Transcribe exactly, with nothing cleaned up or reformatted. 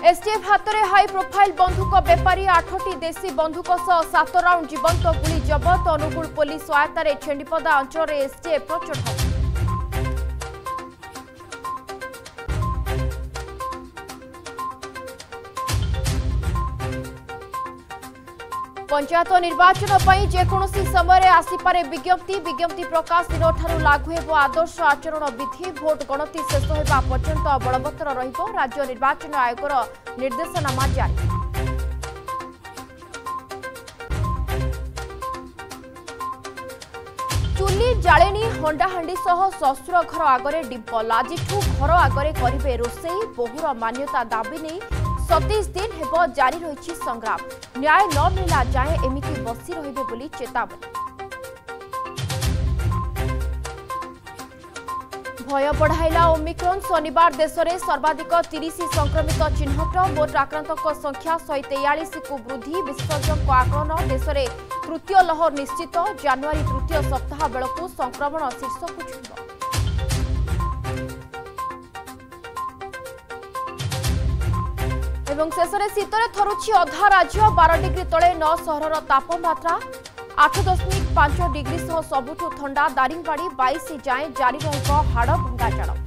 STF हाथ में high profile बंधुक बेपारी आठटी देशी बंधुक सह सात राउंड जीवंत गुली जबत। अनुगुल पुलिस सहायतार छेंडीपदा अंचल में एसटीएफ चढ़ाऊ। पंचायत निर्वाचन पर जेकोसी समय आसीपारे विज्ञप्ति विज्ञप्ति प्रकाश दिन ठारू लागू हेबो आदर्श आचरण विधि। भोट गणति शेष होगा पर्यंत बलवत्तर रहिबो राज्य निर्वाचन आयोगर निर्देशनामा जारी। चुली जाळेनी हंडाहांडी सह शशुर घर आगरे डिंपल। आज घर आगरे करिवे रोषेई। बहुर मान्यता दाबी नहीं सतीश दिन हेब जारी रही संग्राम। न्याय न मिला जाए एमिति बसी रहिबे बोली चेतावनी। भय बढ़ाइला ओमिक्रॉन। शनिवार देश में सर्वाधिक तीस संक्रमित चिन्हट। मोट आक्रांतक संख्या शहे तेयालीस को वृद्धि। विशेषज्ञ आकलन देश में तृतीय लहर निश्चित। जनवरी तृतीय सप्ताह बेलू संक्रमण शीर्ष को छुईब। एवं शेष में शीतरे थरुछि अधा राज्य। बारह डिग्री तले नौ सहर तापमात्रा आठ दशमिक पांच डिग्री सह सबुठु ठंडा। दारिंगबाड़ी बाईस जाए जारी रहिब हाड़ भंगा जाड़।